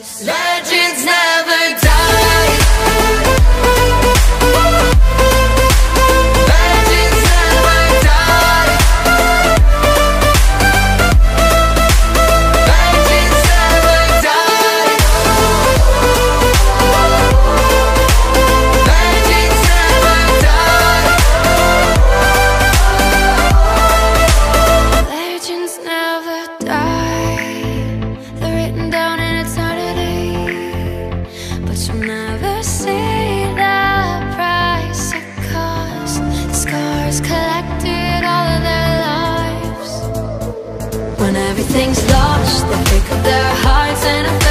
Legends never die. Legends never die. Legends never die. Legends never die. Legends never die. They're written down in eternity, but you'll never see the price it cost. The scars collected all of their lives. When everything's lost, they pick up their hearts and